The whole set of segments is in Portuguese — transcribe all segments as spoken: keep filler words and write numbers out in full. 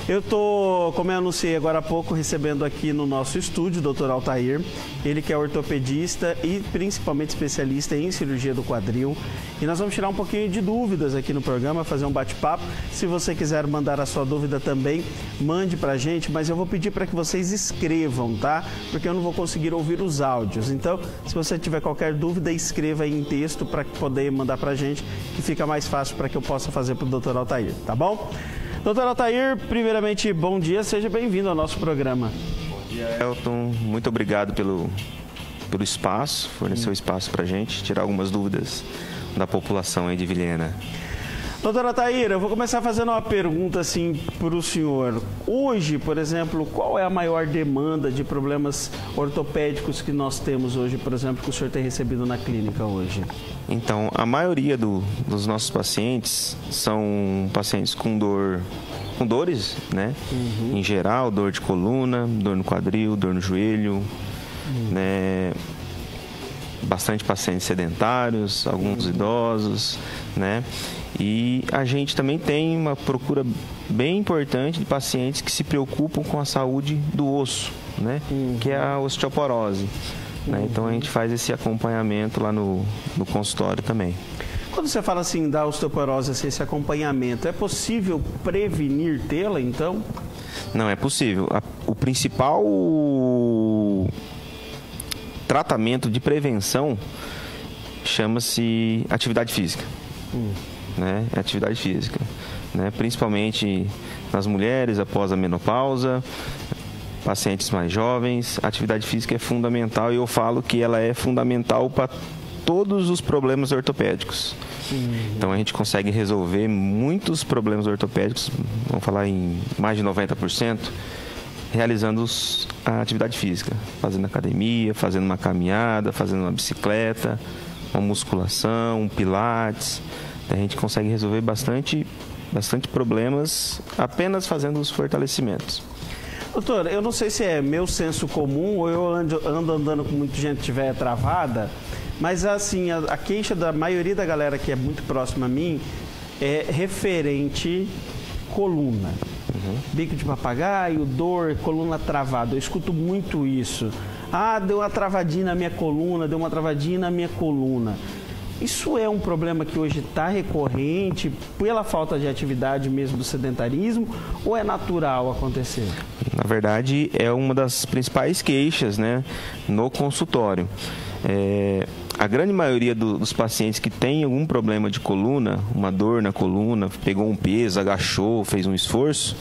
Eu tô, como eu anunciei agora há pouco, recebendo aqui no nosso estúdio o doutor Altair, ele que é ortopedista e principalmente especialista em cirurgia do quadril. E nós vamos tirar um pouquinho de dúvidas aqui no programa, fazer um bate-papo. Se você quiser mandar a sua dúvida também, mande pra gente, mas eu vou pedir para que vocês escrevam, tá? Porque eu não vou conseguir ouvir os áudios. Então, se você tiver qualquer dúvida, escreva aí em texto para poder mandar pra gente, que fica mais fácil para que eu possa fazer pro doutor Altair, tá bom? doutor Altair, primeiramente, bom dia, seja bem-vindo ao nosso programa. Bom dia, Elton. Muito obrigado pelo, pelo espaço, fornecer o espaço para a gente, tirar algumas dúvidas da população aí de Vilhena. doutor Altair, eu vou começar fazendo uma pergunta assim para o senhor. Hoje, por exemplo, qual é a maior demanda de problemas ortopédicos que nós temos hoje, por exemplo, que o senhor tem recebido na clínica hoje? Então, a maioria do, dos nossos pacientes são pacientes com dor, com dores, né? Uhum. Em geral, dor de coluna, dor no quadril, dor no joelho, uhum. né? Bastante pacientes sedentários, alguns uhum. idosos, né? E a gente também tem uma procura bem importante de pacientes que se preocupam com a saúde do osso, né? Uhum. Que é a osteoporose. Né? Uhum. Então a gente faz esse acompanhamento lá no, no consultório também. Quando você fala assim da osteoporose, assim, esse acompanhamento, é possível prevenir tê-la então? Não, é possível. A, o principal tratamento de prevenção chama-se atividade física. Uhum. Né? Atividade física, né? Principalmente nas mulheres após a menopausa, pacientes mais jovens, a atividade física é fundamental e eu falo que ela é fundamental para todos os problemas ortopédicos. Uhum. Então a gente consegue resolver muitos problemas ortopédicos, vamos falar em mais de noventa por cento, realizando a atividade física, fazendo academia, fazendo uma caminhada, fazendo uma bicicleta, uma musculação, um pilates. A gente consegue resolver bastante, bastante problemas apenas fazendo os fortalecimentos. Doutor, eu não sei se é meu senso comum ou eu ando, ando andando com muita gente que estiver travada, mas assim, a, a queixa da maioria da galera que é muito próxima a mim é referente coluna. Uhum. Bico de papagaio, dor, coluna travada. Eu escuto muito isso. Ah, deu uma travadinha na minha coluna, deu uma travadinha na minha coluna. Isso é um problema que hoje está recorrente pela falta de atividade mesmo do sedentarismo ou é natural acontecer? Na verdade, é uma das principais queixas, né, no consultório. É, a grande maioria do, dos pacientes que tem algum problema de coluna, uma dor na coluna, pegou um peso, agachou, fez um esforço,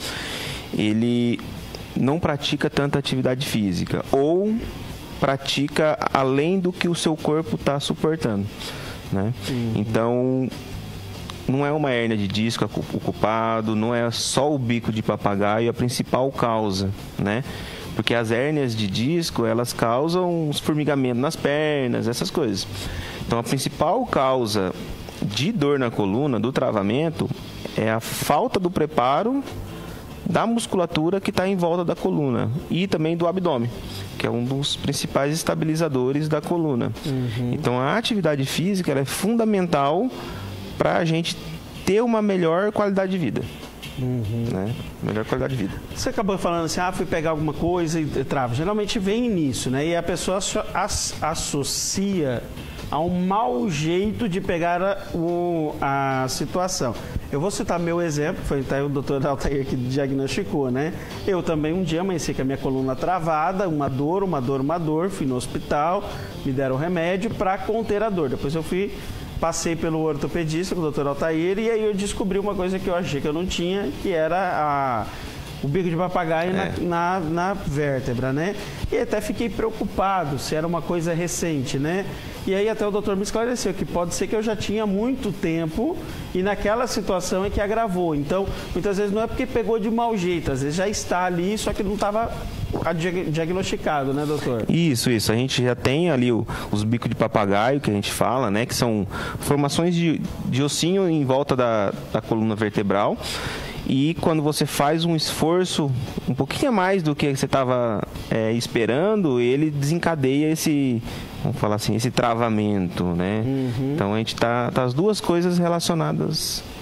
ele não pratica tanta atividade física ou pratica além do que o seu corpo está suportando. Né? Uhum. Então, não é uma hérnia de disco ocupado, não é só o bico de papagaio a principal causa, né? Porque as hérnias de disco, elas causam os formigamentos nas pernas, essas coisas. Então, a principal causa de dor na coluna, do travamento, é a falta do preparo da musculatura que está em volta da coluna e também do abdômen, que é um dos principais estabilizadores da coluna. Uhum. Então, a atividade física ela é fundamental para a gente ter uma melhor qualidade de vida. Uhum. Né? Melhor qualidade de vida. Você acabou falando assim, ah, fui pegar alguma coisa e trava. Geralmente vem nisso, né? E a pessoa as, associa a um mau jeito de pegar a, o, a situação. Eu vou citar meu exemplo, foi tá, o doutor Altair que diagnosticou, né? Eu também um dia amanheci com a minha coluna travada, uma dor, uma dor, uma dor, fui no hospital, me deram remédio para conter a dor. Depois eu fui, passei pelo ortopedista, com o doutor Altair, e aí eu descobri uma coisa que eu achei que eu não tinha, que era a... o bico de papagaio é. na, na, na vértebra, né? E até fiquei preocupado se era uma coisa recente, né? E aí até o doutor me esclareceu que pode ser que eu já tinha muito tempo e naquela situação é que agravou. Então, muitas vezes não é porque pegou de mau jeito, às vezes já está ali, só que não estava diagnosticado, né, doutor? Isso, isso. A gente já tem ali o, os bicos de papagaio, que a gente fala, né? Que são formações de, de ossinho em volta da, da coluna vertebral. E quando você faz um esforço um pouquinho a mais do que você estava é, esperando, ele desencadeia esse, vamos falar assim, esse travamento, né? Uhum. Então a gente tá, tá as duas coisas relacionadas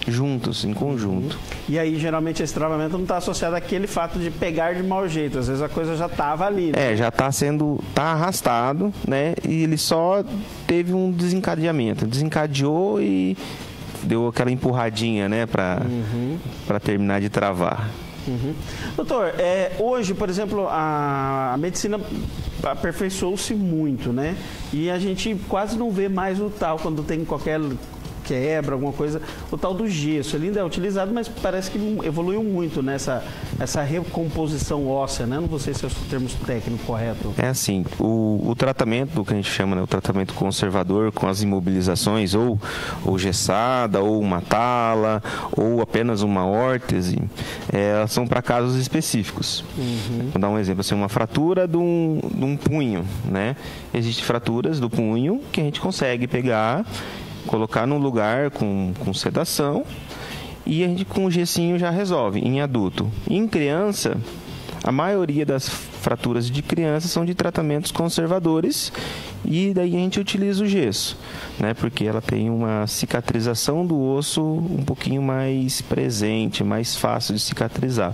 juntos, em conjunto. E aí, geralmente, esse travamento não está associado àquele fato de pegar de mau jeito. Às vezes a coisa já estava ali, né? É, já está sendo, tá arrastado, né? E ele só teve um desencadeamento. Desencadeou e deu aquela empurradinha, né? Para uhum. para terminar de travar. Uhum. Doutor, é, hoje, por exemplo, a, a medicina aperfeiçoou-se muito, né? E a gente quase não vê mais o tal, quando tem qualquer quebra, alguma coisa, o tal do gesso. Ele ainda é utilizado, mas parece que evoluiu muito nessa essa recomposição óssea, né? Não sei se é o termo técnico correto. É assim, o, o tratamento, do que a gente chama, né, o tratamento conservador com as imobilizações, ou, ou gessada, ou uma tala, ou apenas uma órtese, é, elas são para casos específicos. Uhum. Vou dar um exemplo, assim, uma fratura de um, de um punho, né? Existem fraturas do punho que a gente consegue pegar, colocar num lugar com, com sedação e a gente com o gessinho já resolve em adulto. Em criança, a maioria das fraturas de criança são de tratamentos conservadores e daí a gente utiliza o gesso, né? Porque ela tem uma cicatrização do osso um pouquinho mais presente, mais fácil de cicatrizar.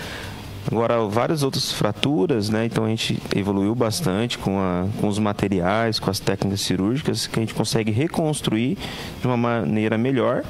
Agora, várias outras fraturas, né? Então a gente evoluiu bastante com, a, com os materiais, com as técnicas cirúrgicas, que a gente consegue reconstruir de uma maneira melhor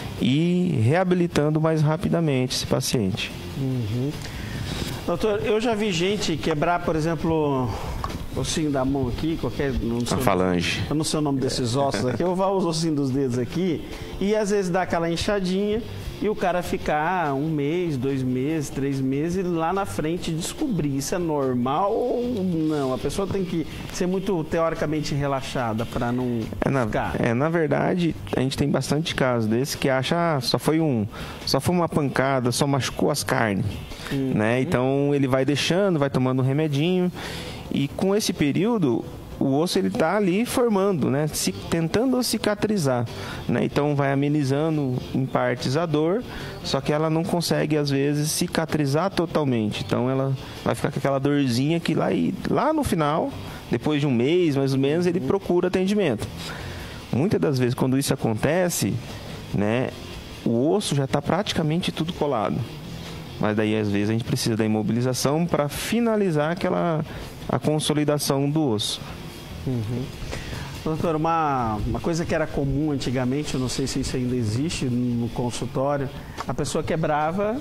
e reabilitando mais rapidamente esse paciente. Uhum. Doutor, eu já vi gente quebrar, por exemplo, o ossinho da mão aqui, qualquer... Não sei, a falange. Eu não sei o nome desses ossos aqui, eu vou usar os ossinhos dos dedos aqui, e às vezes dá aquela inchadinha, e o cara ficar um mês, dois meses, três meses, e lá na frente descobrir isso é normal ou não? A pessoa tem que ser muito teoricamente relaxada para não é na, ficar. É, na verdade, a gente tem bastante casos desse que acha, ah, só foi um, só foi uma pancada, só machucou as carnes, uhum. né? Então ele vai deixando, vai tomando um remedinho e com esse período o osso ele está ali formando, né? Se, tentando cicatrizar, né? Então vai amenizando em partes a dor, só que ela não consegue às vezes cicatrizar totalmente. Então ela vai ficar com aquela dorzinha que lá, e, lá no final, depois de um mês mais ou menos, ele procura atendimento. Muitas das vezes quando isso acontece, né? O osso já está praticamente tudo colado. Mas daí às vezes a gente precisa da imobilização para finalizar aquela a consolidação do osso. Uhum. Doutor, uma, uma coisa que era comum antigamente, eu não sei se isso ainda existe no consultório, a pessoa quebrava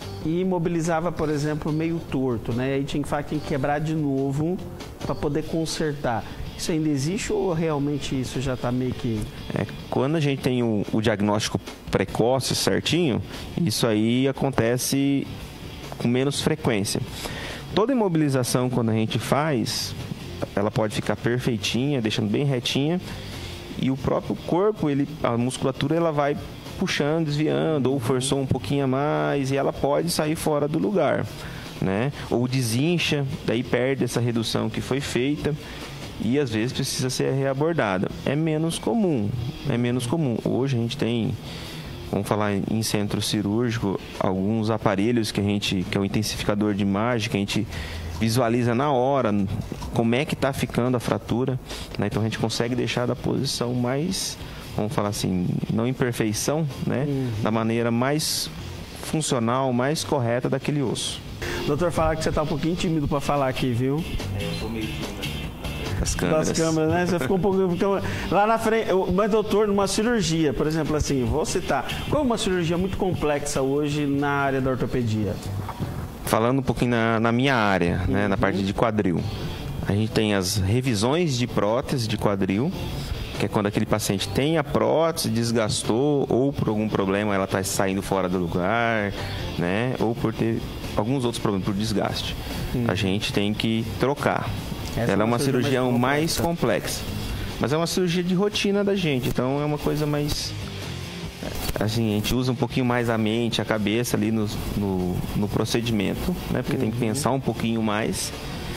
e imobilizava, por exemplo, meio torto, né? Aí tinha que quebrar de novo para poder consertar. Isso ainda existe ou realmente isso já está meio que... É, quando a gente tem o, o diagnóstico precoce certinho, isso aí acontece com menos frequência. Toda imobilização, quando a gente faz, ela pode ficar perfeitinha, deixando bem retinha, e o próprio corpo, ele, a musculatura, ela vai puxando, desviando, ou forçou um pouquinho a mais, e ela pode sair fora do lugar, né? Ou desincha, daí perde essa redução que foi feita, e às vezes precisa ser reabordada. É menos comum, é menos comum. Hoje a gente tem, vamos falar em centro cirúrgico, alguns aparelhos que a gente, que é o intensificador de imagem, que a gente visualiza na hora como é que está ficando a fratura, né? Então a gente consegue deixar da posição mais, vamos falar assim, não imperfeição, né? Uhum. Da maneira mais funcional, mais correta daquele osso. Doutor, falar que você está um pouquinho tímido para falar aqui, viu? É, eu sou meio tímido. As câmeras. Das câmeras, né? Você ficou um pouco... Lá na frente, mas doutor, numa cirurgia, por exemplo, assim, vou citar, qual é uma cirurgia muito complexa hoje na área da ortopedia? Falando um pouquinho na, na minha área, né, uhum. na parte de quadril. A gente tem as revisões de prótese de quadril, que é quando aquele paciente tem a prótese, desgastou, ou por algum problema ela está saindo fora do lugar, né, ou por ter alguns outros problemas, por desgaste. Uhum. A gente tem que trocar. Essa ela é uma cirurgia mais, mais complexa, mas é uma cirurgia de rotina da gente, então é uma coisa mais... Assim, a gente usa um pouquinho mais a mente, a cabeça ali no, no, no procedimento, né? Porque uhum. tem que pensar um pouquinho mais.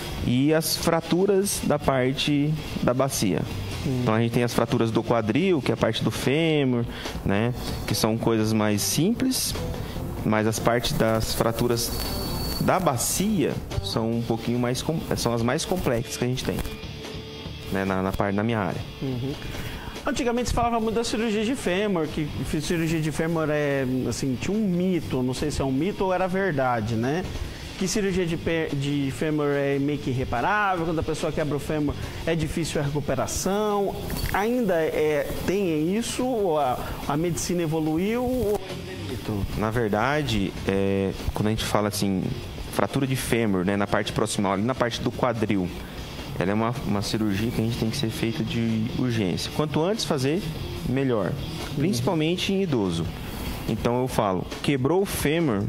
E as fraturas da parte da bacia. Uhum. Então a gente tem as fraturas do quadril, que é a parte do fêmur, né? Que são coisas mais simples, mas as partes das fraturas da bacia são um pouquinho mais, são as mais complexas que a gente tem, né? Na, na parte da minha área. Uhum. Antigamente se falava muito da cirurgia de fêmur, que cirurgia de fêmur é, assim, tinha um mito, não sei se é um mito ou era verdade, né? Que cirurgia de, de fêmur é meio que irreparável, quando a pessoa quebra o fêmur é difícil a recuperação. Ainda é, tem isso? Ou a, a medicina evoluiu? Ou é mito? Na verdade, é, quando a gente fala assim, fratura de fêmur, né, na parte proximal, ali na parte do quadril, ela é uma, uma cirurgia que a gente tem que ser feita de urgência. Quanto antes fazer, melhor. Principalmente em idoso. Então eu falo, quebrou o fêmur,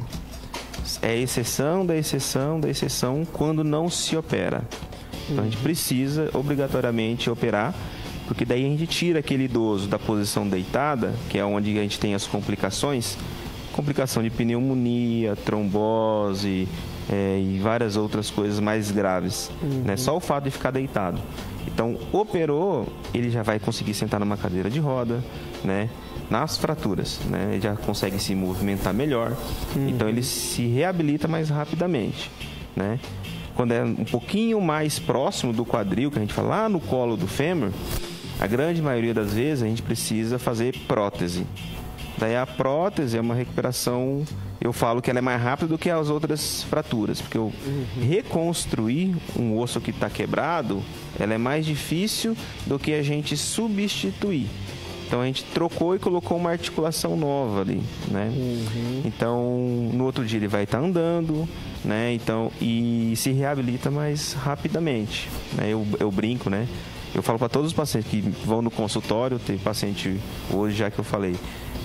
é exceção da exceção da exceção quando não se opera. Então a gente precisa obrigatoriamente operar, porque daí a gente tira aquele idoso da posição deitada, que é onde a gente tem as complicações, complicação de pneumonia, trombose é, e várias outras coisas mais graves, uhum. né? Só o fato de ficar deitado. Então, operou, ele já vai conseguir sentar numa cadeira de roda, né? Nas fraturas, né? Ele já consegue se movimentar melhor, uhum. então ele se reabilita mais rapidamente, né? Quando é um pouquinho mais próximo do quadril, que a gente fala lá no colo do fêmur, a grande maioria das vezes a gente precisa fazer prótese. Daí a prótese é uma recuperação, eu falo que ela é mais rápida do que as outras fraturas, porque eu uhum. reconstruir um osso que está quebrado, ela é mais difícil do que a gente substituir. Então a gente trocou e colocou uma articulação nova ali, né? Uhum. Então no outro dia ele vai estar andando, né? Então, e se reabilita mais rapidamente, né? Eu, eu brinco, né? Eu falo para todos os pacientes que vão no consultório, tem paciente hoje já que eu falei,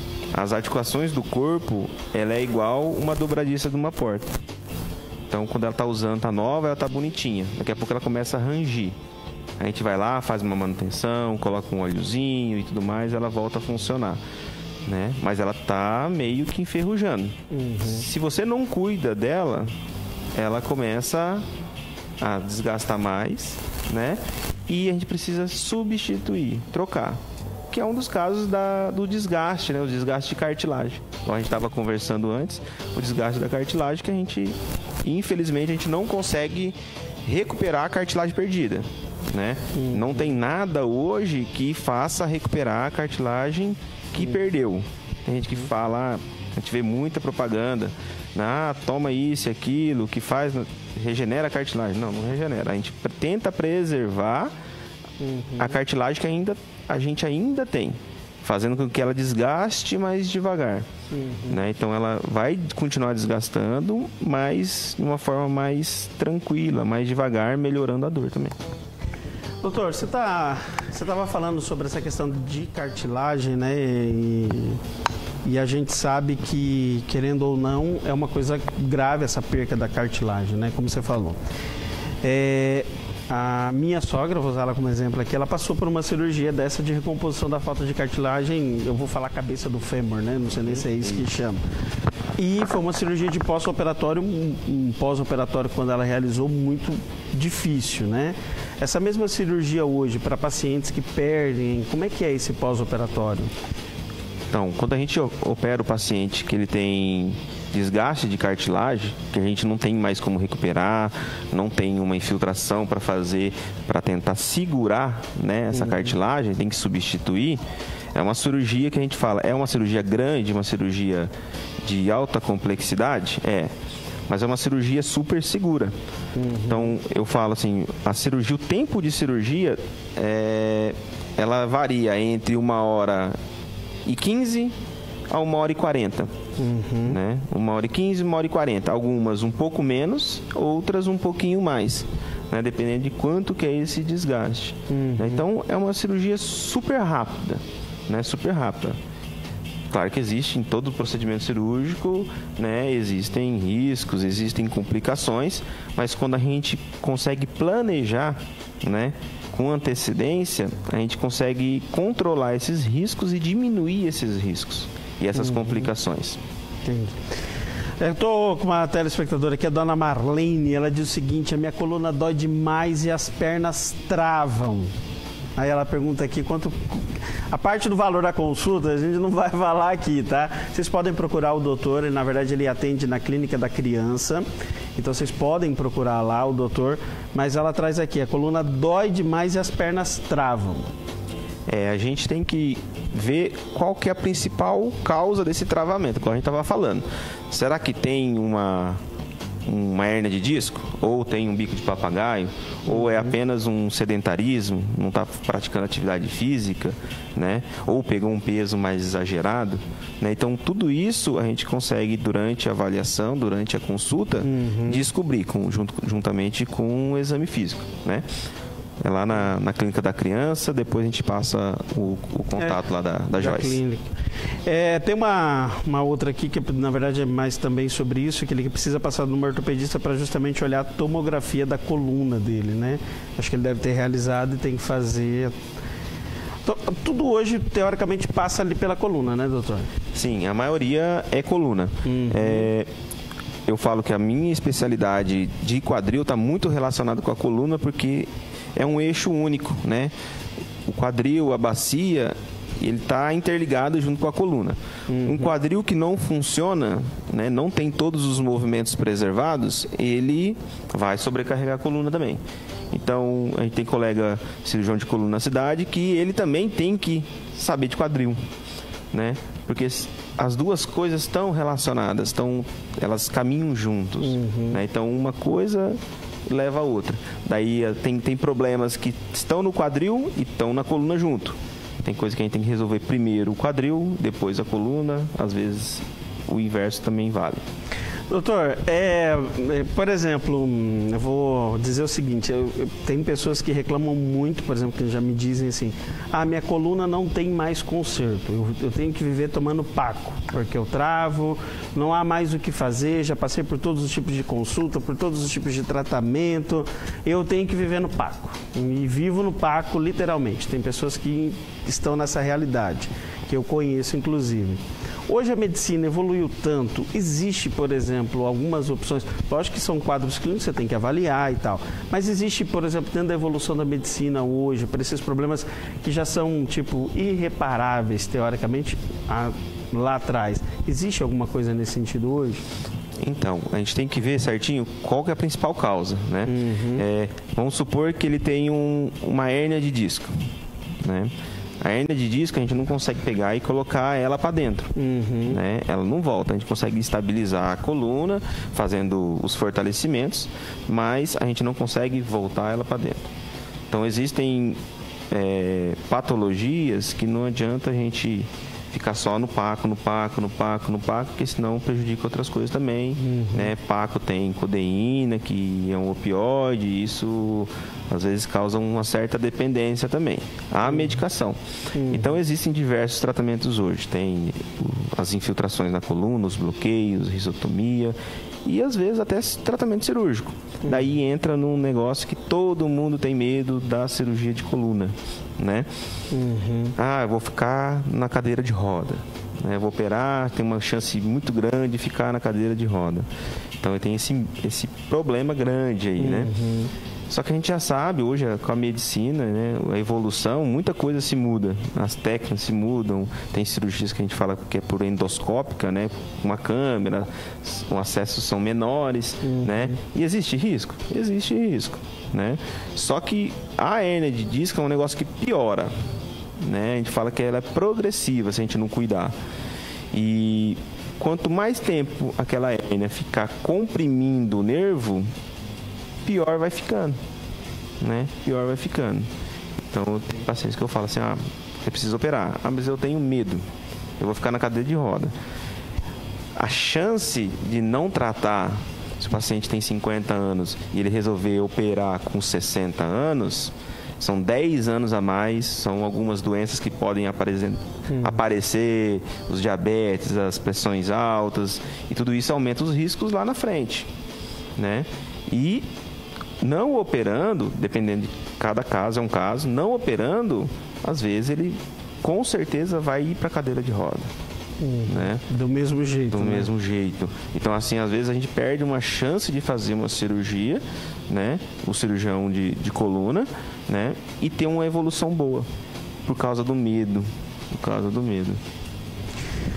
as articulações do corpo, ela é igual uma dobradiça de uma porta. Então quando ela está usando, está nova, ela está bonitinha. Daqui a pouco ela começa a rangir. A gente vai lá, faz uma manutenção, coloca um óleozinho e tudo mais, ela volta a funcionar, né? Mas ela tá meio que enferrujando. Uhum. Se você não cuida dela, ela começa a desgastar mais, né? E a gente precisa substituir, trocar. Que é um dos casos da, do desgaste, né? O desgaste de cartilagem. Como a gente estava conversando antes, o desgaste da cartilagem que a gente, infelizmente, a gente não consegue recuperar a cartilagem perdida. Né? Uhum. Não tem nada hoje que faça recuperar a cartilagem que uhum. perdeu. Tem gente que fala, a gente vê muita propaganda, ah, toma isso e aquilo, que faz, regenera a cartilagem. Não, não regenera. A gente tenta preservar uhum. a cartilagem que ainda, a gente ainda tem, fazendo com que ela desgaste mais devagar. Uhum. Né? Então ela vai continuar desgastando, mas de uma forma mais tranquila, mais devagar, melhorando a dor também. Doutor, você tá, você estava falando sobre essa questão de cartilagem, né? E, e a gente sabe que, querendo ou não, é uma coisa grave essa perca da cartilagem, né? Como você falou. É, a minha sogra, vou usar ela como exemplo aqui, ela passou por uma cirurgia dessa de recomposição da falta de cartilagem, eu vou falar cabeça do fêmur, né? Não sei nem se é isso que chama. E foi uma cirurgia de pós-operatório, um, um pós-operatório quando ela realizou muito difícil, né? Essa mesma cirurgia hoje para pacientes que perdem, como é que é esse pós-operatório? Então, quando a gente opera o paciente que ele tem desgaste de cartilagem, que a gente não tem mais como recuperar, não tem uma infiltração para fazer, para tentar segurar, né, essa uhum. cartilagem, tem que substituir, é uma cirurgia que a gente fala, é uma cirurgia grande, uma cirurgia de alta complexidade? É. Mas é uma cirurgia super segura. Uhum. Então, eu falo assim, a cirurgia, o tempo de cirurgia, é, ela varia entre uma hora e quinze a uma hora e quarenta. Uhum. Né? Uma hora e quinze, uma hora e quarenta. Algumas um pouco menos, outras um pouquinho mais, né? Dependendo de quanto que é esse desgaste. Uhum. Né? Então, é uma cirurgia super rápida, né? Super rápida. Claro que existe em todo procedimento cirúrgico, né, existem riscos, existem complicações, mas quando a gente consegue planejar, né, com antecedência, a gente consegue controlar esses riscos e diminuir esses riscos e essas uhum. complicações. Entendi. Eu estou com uma telespectadora aqui, a dona Marlene, ela diz o seguinte, a minha coluna dói demais e as pernas travam. Aí ela pergunta aqui quanto... A parte do valor da consulta a gente não vai falar aqui, tá? Vocês podem procurar o doutor, ele, na verdade ele atende na clínica da criança, então vocês podem procurar lá o doutor, mas ela traz aqui, a coluna dói demais e as pernas travam. é, a gente tem que ver qual que é a principal causa desse travamento, como a gente estava falando. Será que tem uma, uma hérnia de disco? Ou tem um bico de papagaio? Ou é apenas um sedentarismo, não está praticando atividade física, né? Ou pegou um peso mais exagerado, né? Então, tudo isso a gente consegue, durante a avaliação, durante a consulta, uhum. descobrir, com, junto, juntamente com o exame físico, né? É lá na, na clínica da criança, depois a gente passa o, o contato é, lá da, da, da Joyce. Clínica. É, tem uma, uma outra aqui que, na verdade, é mais também sobre isso, que ele precisa passar numa ortopedista para justamente olhar a tomografia da coluna dele, né? Acho que ele deve ter realizado e tem que fazer... Tudo hoje, teoricamente, passa ali pela coluna, né, doutor? Sim, a maioria é coluna. Uhum. É... Eu falo que a minha especialidade de quadril está muito relacionada com a coluna, porque é um eixo único, né? O quadril, a bacia, ele está interligado junto com a coluna. Uhum. Um quadril que não funciona, né, não tem todos os movimentos preservados, ele vai sobrecarregar a coluna também. Então, a gente tem colega cirurgião de coluna na cidade que ele também tem que saber de quadril, né? Porque as duas coisas estão relacionadas, estão, elas caminham juntos. Uhum. Né? Então, uma coisa leva a outra. Daí tem, tem problemas que estão no quadril e estão na coluna junto. Tem coisa que a gente tem que resolver primeiro o quadril, depois a coluna. Às vezes o inverso também vale. Doutor, é, por exemplo, eu vou dizer o seguinte, eu, eu, tem pessoas que reclamam muito, por exemplo, que já me dizem assim, ah, minha coluna não tem mais conserto, eu, eu tenho que viver tomando Paco, porque eu travo, não há mais o que fazer, já passei por todos os tipos de consulta, por todos os tipos de tratamento, eu tenho que viver no Paco, e vivo no Paco literalmente. Tem pessoas que estão nessa realidade, que eu conheço inclusive. Hoje a medicina evoluiu tanto, existe, por exemplo, algumas opções, lógico que são quadros clínicos, você tem que avaliar e tal, mas existe, por exemplo, dentro da evolução da medicina hoje, para esses problemas que já são, tipo, irreparáveis, teoricamente, a, lá atrás, existe alguma coisa nesse sentido hoje? Então, a gente tem que ver certinho qual que é a principal causa, né? Uhum. É, vamos supor que ele tem um, uma hérnia de disco, né? A hérnia de disco a gente não consegue pegar e colocar ela para dentro, uhum. né? Ela não volta, a gente consegue estabilizar a coluna fazendo os fortalecimentos, mas a gente não consegue voltar ela para dentro. Então existem é, patologias que não adianta a gente ficar só no Paco, no Paco, no Paco, no Paco, porque senão prejudica outras coisas também, uhum. né? Paco tem codeína, que é um opioide, e isso às vezes causa uma certa dependência também. Há medicação. Uhum. Então existem diversos tratamentos hoje. Tem as infiltrações na coluna, os bloqueios, risotomia e às vezes até tratamento cirúrgico. Uhum. Daí entra num negócio que todo mundo tem medo da cirurgia de coluna, né? Uhum. Ah, eu vou ficar na cadeira de roda, né? Eu vou operar, tem uma chance muito grande de ficar na cadeira de roda. Então tem esse, esse problema grande aí, uhum. né? Só que a gente já sabe, hoje com a medicina, né, a evolução, muita coisa se muda. As técnicas se mudam, tem cirurgias que a gente fala que é por endoscópica, né, uma câmera, os acessos são menores, uhum. né? E existe risco? Existe risco, né? Só que a hérnia de disco é um negócio que piora, né? A gente fala que ela é progressiva se a gente não cuidar. E quanto mais tempo aquela hérnia ficar comprimindo o nervo, pior vai ficando, né? Pior vai ficando. Então, tem pacientes que eu falo assim, ah, você precisa operar. Ah, mas eu tenho medo. Eu vou ficar na cadeira de roda. A chance de não tratar, se o paciente tem cinquenta anos e ele resolver operar com sessenta anos, são dez anos a mais, são algumas doenças que podem aparecer, hum. aparecer, os diabetes, as pressões altas, e tudo isso aumenta os riscos lá na frente, né? E não operando, dependendo de cada caso, é um caso, não operando, às vezes ele com certeza vai ir para a cadeira de roda. Uhum. Né? Do mesmo jeito. Do né? mesmo jeito. Então, assim, às vezes a gente perde uma chance de fazer uma cirurgia, né? O cirurgião de, de coluna, né? E ter uma evolução boa, por causa do medo. Por causa do medo.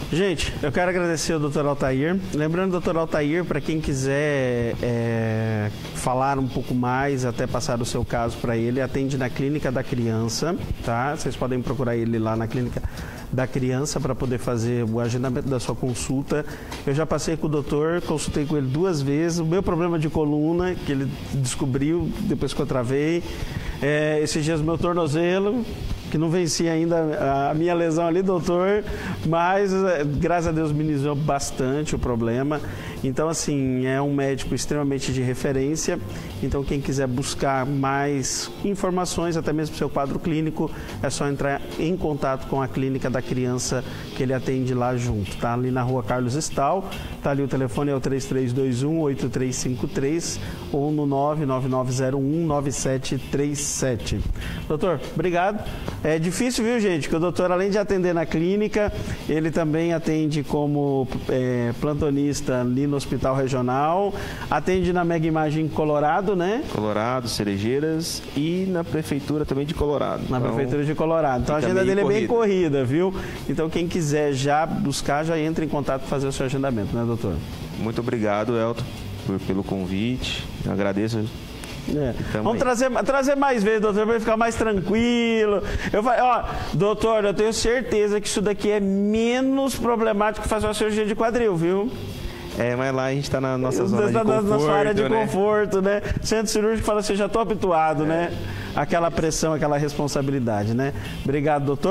Gente, eu quero agradecer ao doutor Altair. Lembrando, doutor Altair, para quem quiser é, falar um pouco mais, até passar o seu caso para ele, atende na Clínica da Criança, tá? Vocês podem procurar ele lá na Clínica da Criança para poder fazer o agendamento da sua consulta. Eu já passei com o doutor, consultei com ele duas vezes. O meu problema de coluna, que ele descobriu depois que eu travei. É, esses dias, meu tornozelo, que não vencia ainda a minha lesão ali, doutor, mas graças a Deus minimizou bastante o problema. Então, assim, é um médico extremamente de referência. Então, quem quiser buscar mais informações, até mesmo seu quadro clínico, é só entrar em contato com a Clínica da Criança, que ele atende lá junto, tá? Ali na Rua Carlos Estal, tá ali o telefone, é o três três dois um, oito três cinco três ou no nove nove nove zero um, nove sete três sete. Doutor, obrigado. É difícil, viu, gente? Que o doutor, além de atender na clínica, ele também atende como é, plantonista ali no Hospital Regional, atende na Mega Imagem Colorado, né? Colorado, Cerejeiras e na Prefeitura também de Colorado. Na então, Prefeitura de Colorado. Então a agenda dele corrida. é bem corrida, viu? Então quem quiser já buscar, já entra em contato para fazer o seu agendamento, né, doutor? Muito obrigado, Elton, por, pelo convite. Eu agradeço. É. Vamos trazer, trazer mais vezes, doutor, para ficar mais tranquilo. Eu falei, ó, doutor, eu tenho certeza que isso daqui é menos problemático que fazer uma cirurgia de quadril, viu? É, mas lá a gente está na nossa zona de tá conforto, na sua área de né? conforto, né? Centro cirúrgico fala assim, já estou habituado, é. né? Aquela pressão, aquela responsabilidade, né? Obrigado, doutor.